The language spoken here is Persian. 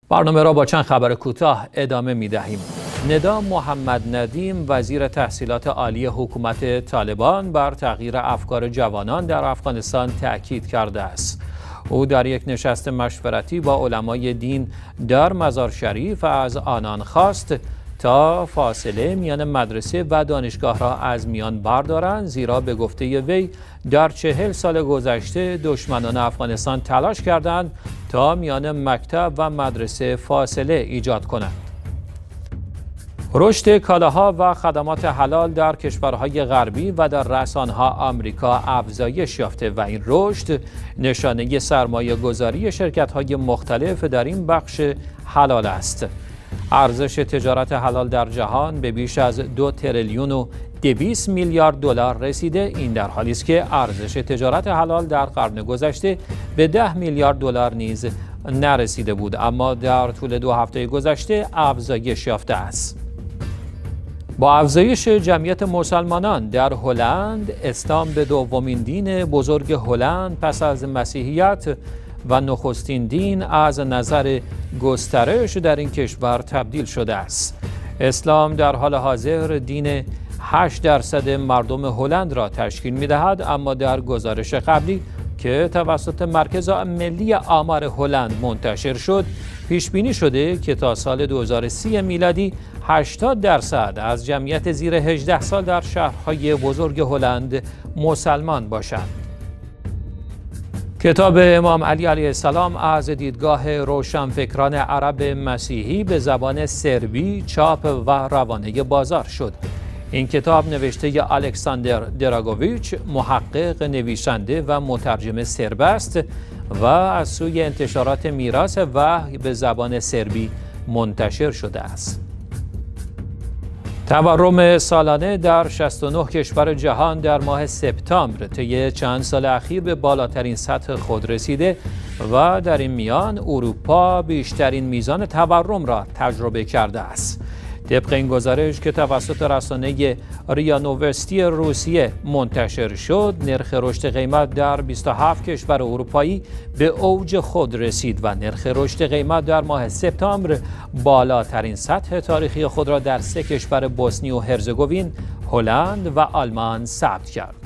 برنامه را با چند خبر کوتاه ادامه می دهیم. ندا محمد ندیم وزیر تحصیلات عالی حکومت طالبان بر تغییر افکار جوانان در افغانستان تأکید کرده است. او در یک نشست مشورتی با علمای دین در مزار شریف از آنان خواست تا فاصله میان مدرسه و دانشگاه را از میان بردارند، زیرا به گفته وی در 40 سال گذشته دشمنان افغانستان تلاش کردند تا میان مکتب و مدرسه فاصله ایجاد کنند. رشد کالاها و خدمات حلال در کشورهای غربی و در رسانه‌ها آمریکا افزایش یافته و این رشد نشانه سرمایه گذاری شرکت‌های مختلف در این بخش حلال است. ارزش تجارت حلال در جهان به بیش از 2 تریلیون و 200 میلیارد دلار رسیده. این در حالی است که ارزش تجارت حلال در قرن گذشته به 10 میلیارد دلار نیز نرسیده بود، اما در طول 2 هفته گذشته افزایش یافته است. با افزایش جمعیت مسلمانان در هلند، اسلام به دومین دین بزرگ هلند پس از مسیحیت و نخستین دین از نظر گسترش در این کشور تبدیل شده است. اسلام در حال حاضر دین 8% مردم هلند را تشکیل می‌دهد، اما در گزارش قبلی که توسط مرکز ملی آمار هلند منتشر شد، پیش بینی شده که تا سال 2030 میلادی 80% از جمعیت زیر 18 سال در شهرهای بزرگ هلند مسلمان باشند. کتاب امام علی علیه السلام از دیدگاه روشنفکران عرب مسیحی به زبان سربی چاپ و روانه بازار شد. این کتاب نوشته الکساندر دراگوویچ، محقق، نویسنده و مترجم سرب است و از سوی انتشارات میراث وحی به زبان سربی منتشر شده است. تورم سالانه در 69 کشور جهان در ماه سپتامبر طی چند سال اخیر به بالاترین سطح خود رسیده و در این میان اروپا بیشترین میزان تورم را تجربه کرده است. طبق این گزارش که توسط رسانه ریا نووستی روسیه منتشر شد، نرخ رشد قیمت در 27 کشور اروپایی به اوج خود رسید و نرخ رشد قیمت در ماه سپتامبر بالاترین سطح تاریخی خود را در 3 کشور بوسنی و هرزگوین، هلند و آلمان ثبت کرد.